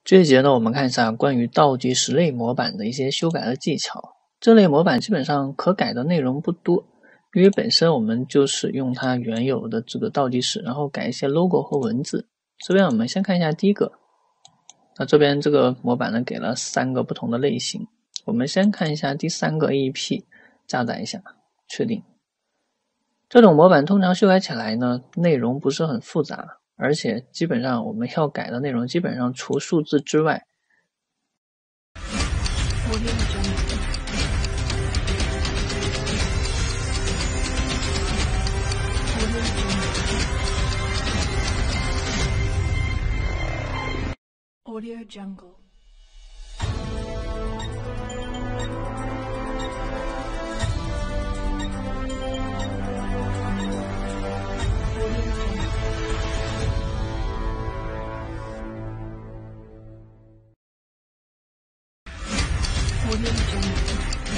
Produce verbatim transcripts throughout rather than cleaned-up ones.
这一节呢，我们看一下关于倒计时类模板的一些修改的技巧。这类模板基本上可改的内容不多，因为本身我们就是用它原有的这个倒计时，然后改一些 logo 和文字。这边我们先看一下第一个，那这边这个模板呢给了三个不同的类型。我们先看一下第三个 A E P， 加载一下，确定。这种模板通常修改起来呢，内容不是很复杂，而且基本上我们要改的内容基本上除数字之外， Audio Jungle. Audio Jungle.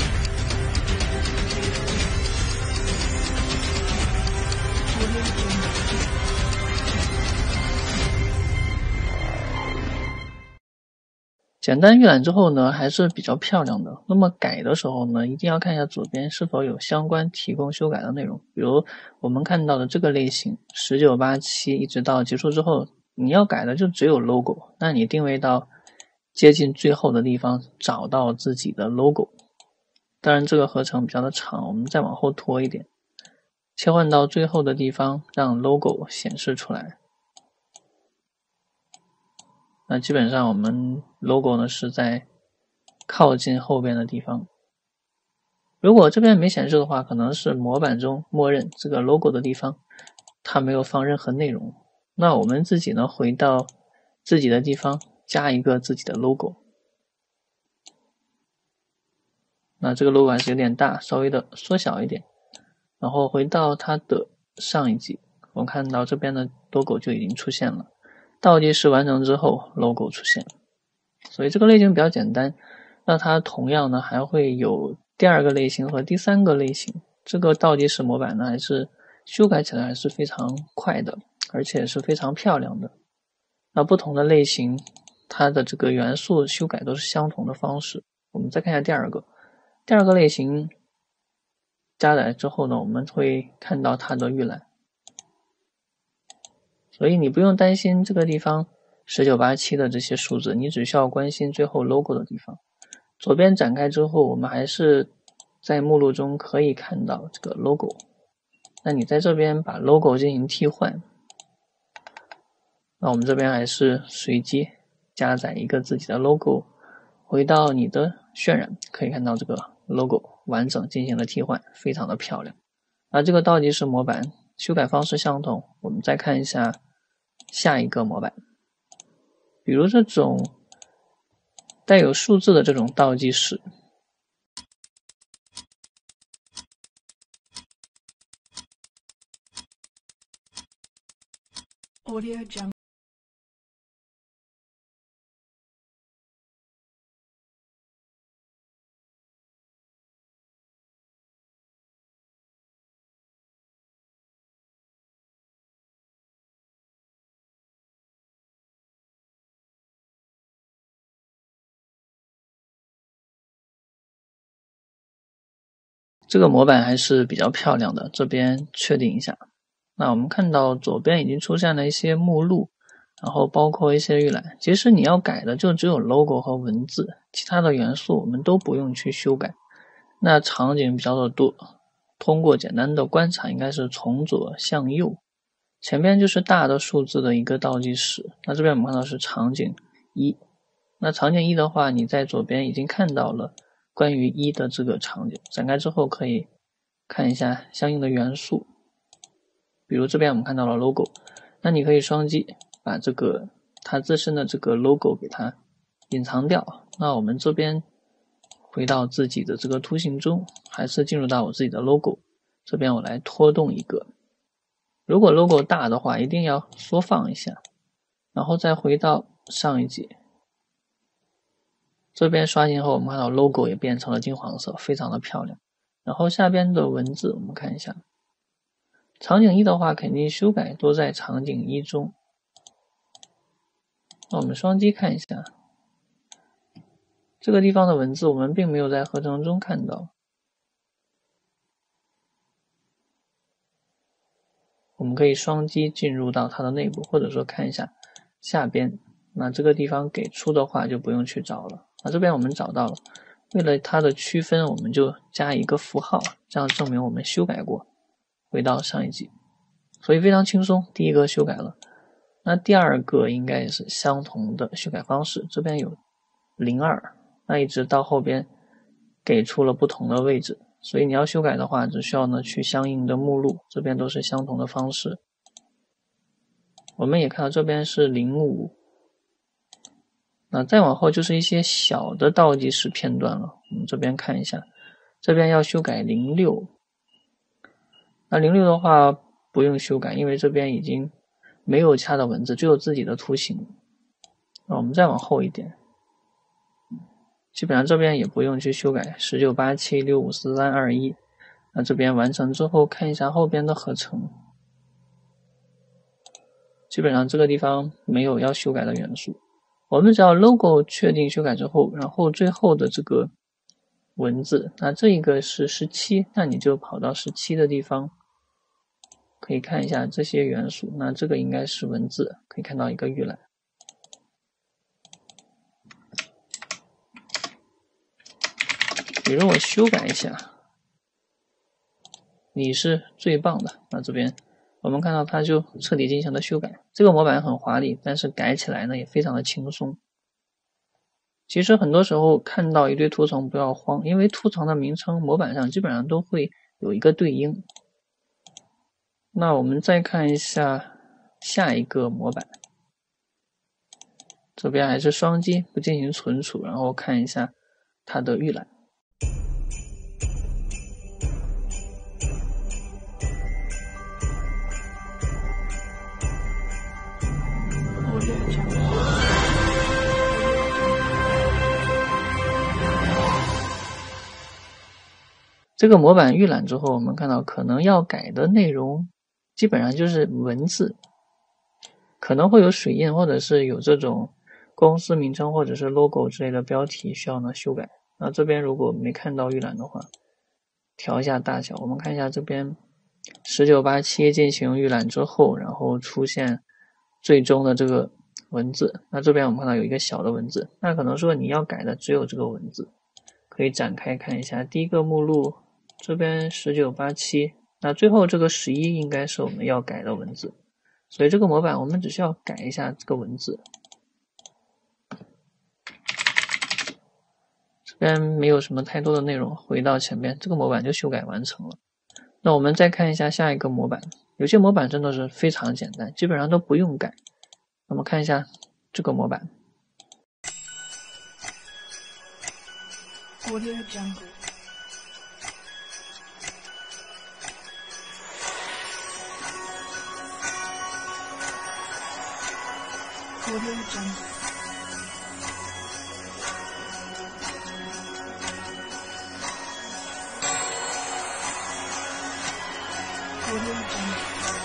Audio Jungle. 简单预览之后呢，还是比较漂亮的。那么改的时候呢，一定要看一下左边是否有相关提供修改的内容。比如我们看到的这个类型十九八七一直到结束之后，你要改的就只有 logo， 那你定位到接近最后的地方找到自己的 logo。当然这个合成比较的长，我们再往后拖一点，切换到最后的地方让 logo 显示出来。那基本上我们 logo 呢是在靠近后边的地方。如果这边没显示的话，可能是模板中默认这个 logo 的地方它没有放任何内容。那我们自己呢回到自己的地方加一个自己的 logo。那这个 logo 还是有点大，稍微的缩小一点。然后回到它的上一级，我们看到这边的 logo 就已经出现了。倒计时完成之后 logo 出现，所以这个类型比较简单。那它同样呢还会有第二个类型和第三个类型。这个倒计时模板呢还是修改起来还是非常快的，而且是非常漂亮的。那不同的类型它的这个元素修改都是相同的方式。我们再看一下第二个，第二个类型加载之后呢，我们会看到它的预览。所以你不用担心这个地方十九八七的这些数字，你只需要关心最后 logo 的地方。左边展开之后，我们还是在目录中可以看到这个 logo。那你在这边把 logo 进行替换，那我们这边还是随机加载一个自己的 logo， 回到你的渲染，可以看到这个 logo 完整进行了替换，非常的漂亮。那这个倒计时模板修改方式相同，我们再看一下下一个模板，比如这种带有数字的这种倒计时， Audio Jungle. 这个模板还是比较漂亮的，这边确定一下。那我们看到左边已经出现了一些目录，然后包括一些预览。其实你要改的就只有 logo 和文字，其他的元素我们都不用去修改。那场景比较的多，通过简单的观察应该是从左向右，前边就是大的数字的一个倒计时。那这边我们看到是场景一，那场景一的话，你在左边已经看到了关于一的这个场景，展开之后可以看一下相应的元素。比如这边我们看到了 logo， 那你可以双击把这个它自身的这个 logo 给它隐藏掉。那我们这边回到自己的这个图形中，还是进入到我自己的 logo， 这边我来拖动一个。如果 logo 大的话，一定要缩放一下，然后再回到上一级。这边刷新后，我们看到 logo 也变成了金黄色，非常的漂亮。然后下边的文字我们看一下，场景一的话肯定修改都在场景一中。那我们双击看一下， 这个地方的文字我们并没有在合成中看到，我们可以双击进入到它的内部，或者说看一下下边，那这个地方给出的话就不用去找了。那这边我们找到了，为了它的区分，我们就加一个符号，这样证明我们修改过。回到上一集，所以非常轻松，第一个修改了。那第二个应该也是相同的修改方式，这边有零二，那一直到后边给出了不同的位置，所以你要修改的话，只需要呢去相应的目录，这边都是相同的方式。我们也看到这边是零五，那再往后就是一些小的倒计时片段了。我们这边看一下，这边要修改零六，那零六的话不用修改，因为这边已经没有其他的文字，只有自己的图形。那我们再往后一点，基本上这边也不用去修改十九八七六五四三二一。那这边完成之后，看一下后边的合成，基本上这个地方没有要修改的元素。我们只要 logo 确定修改之后，然后最后的这个文字，那这一个是十七，那你就跑到十七的地方，可以看一下这些元素。那这个应该是文字，可以看到一个预览。比如我修改一下，你是最棒的，那这边我们看到它就彻底进行了修改。这个模板很华丽，但是改起来呢也非常的轻松。其实很多时候看到一堆图层不要慌，因为图层的名称模板上基本上都会有一个对应。那我们再看一下下一个模板，这边还是双击不进行存储，然后看一下它的预览。这个模板预览之后，我们看到可能要改的内容基本上就是文字，可能会有水印，或者是有这种公司名称或者是 logo 之类的标题需要呢修改。那这边如果没看到预览的话，调一下大小，我们看一下这边十九八七进行预览之后，然后出现最终的这个文字。那这边我们看到有一个小的文字，那可能说你要改的只有这个文字，可以展开看一下第一个目录，这边十九八七，那最后这个十一应该是我们要改的文字，所以这个模板我们只需要改一下这个文字。这边没有什么太多的内容，回到前边，这个模板就修改完成了。那我们再看一下下一个模板，有些模板真的是非常简单，基本上都不用改。我们看一下这个模板。 Audio Jungle. Audio Jungle. Audio Jungle.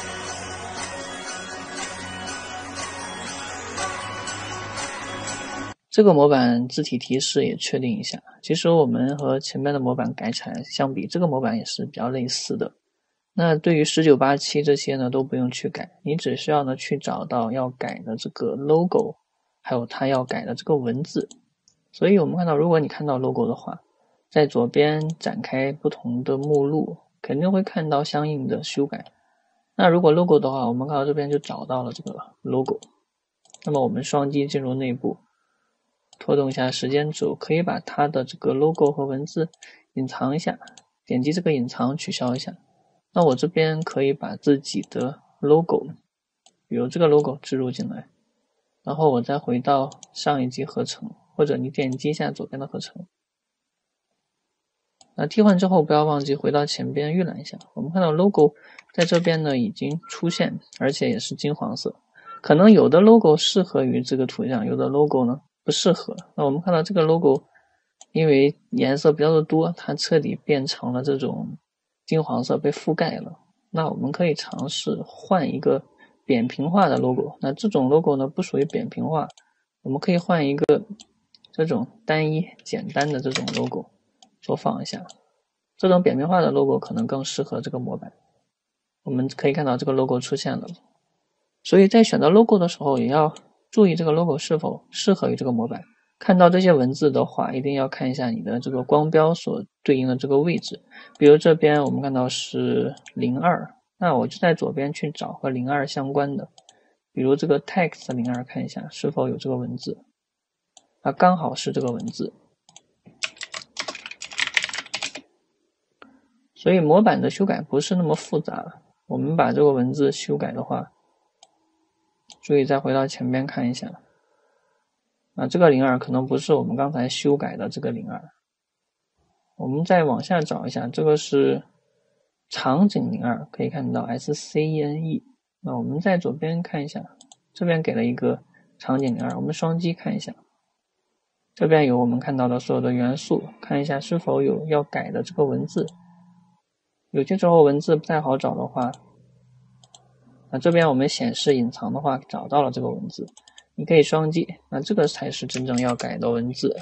这个模板字体提示也确定一下，其实我们和前面的模板改起来相比，这个模板也是比较类似的。那对于十九八七这些呢都不用去改，你只需要呢去找到要改的这个 logo， 还有它要改的这个文字。所以我们看到，如果你看到 logo 的话，在左边展开不同的目录，肯定会看到相应的修改。那如果 logo 的话，我们看到这边就找到了这个 logo， 那么我们双击进入内部，拖动一下时间轴，可以把它的这个 logo 和文字隐藏一下，点击这个隐藏取消一下。那我这边可以把自己的 logo， 比如这个 logo 植入进来，然后我再回到上一级合成，或者你点击一下左边的合成。那替换之后不要忘记回到前边预览一下，我们看到 logo 在这边呢已经出现，而且也是金黄色。可能有的 logo 适合于这个图像，有的 logo 呢不适合。那我们看到这个 logo 因为颜色比较的多，它彻底变成了这种金黄色，被覆盖了。那我们可以尝试换一个扁平化的 logo， 那这种 logo 呢不属于扁平化，我们可以换一个这种单一简单的这种 logo 缩放一下，这种扁平化的 logo 可能更适合这个模板。我们可以看到这个 logo 出现了，所以在选择 logo 的时候也要注意这个 logo 是否适合于这个模板。看到这些文字的话，一定要看一下你的这个光标所对应的这个位置。比如这边我们看到是零二，那我就在左边去找和零二相关的，比如这个 text 零二，看一下是否有这个文字，啊，刚好是这个文字。所以模板的修改不是那么复杂，我们把这个文字修改的话，注意再回到前边看一下，啊，这个零二可能不是我们刚才修改的这个零二，我们再往下找一下，这个是场景零二，可以看到 S C E N E。那我们在左边看一下，这边给了一个场景零二，我们双击看一下，这边有我们看到的所有的元素，看一下是否有要改的这个文字。有些时候文字不太好找的话，那这边我们显示隐藏的话，找到了这个文字，你可以双击，那这个才是真正要改的文字。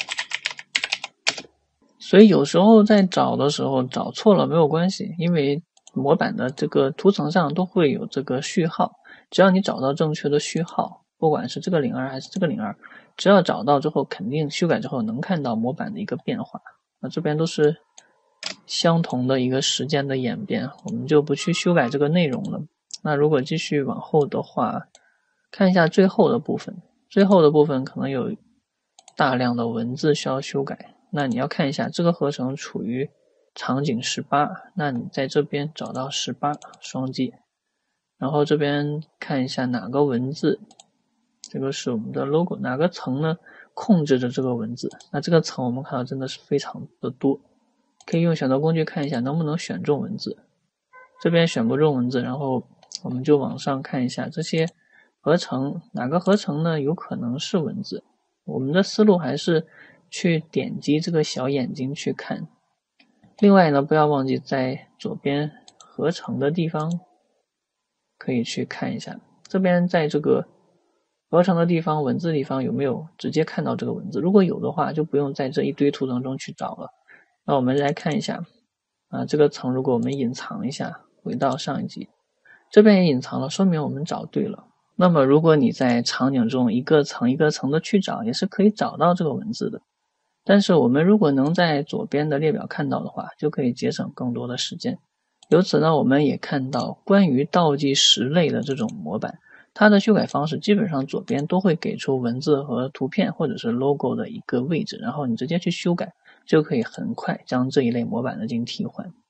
所以有时候在找的时候找错了没有关系，因为模板的这个图层上都会有这个序号，只要你找到正确的序号，不管是这个零二还是这个零二，只要找到之后肯定修改之后能看到模板的一个变化。那这边都是相同的一个时间的演变，我们就不去修改这个内容了。那如果继续往后的话，看一下最后的部分，最后的部分可能有大量的文字需要修改，那你要看一下这个合成处于场景十八，那你在这边找到十八，双击，然后这边看一下哪个文字，这个是我们的 logo， 哪个层呢控制着这个文字，那这个层我们看到真的是非常的多，可以用选择工具看一下能不能选中文字，这边选不中文字，然后我们就往上看一下这些合成，哪个合成呢有可能是文字，我们的思路还是去点击这个小眼睛去看。另外呢，不要忘记在左边合成的地方可以去看一下，这边在这个合成的地方文字地方有没有直接看到这个文字，如果有的话就不用在这一堆图层中去找了。那我们来看一下啊，这个层如果我们隐藏一下，回到上一集，这边也隐藏了，说明我们找对了。那么如果你在场景中一个层一个层的去找，也是可以找到这个文字的。但是我们如果能在左边的列表看到的话，就可以节省更多的时间。由此呢，我们也看到关于倒计时类的这种模板，它的修改方式基本上左边都会给出文字和图片或者是 logo 的一个位置，然后你直接去修改，就可以很快将这一类模板的进行替换。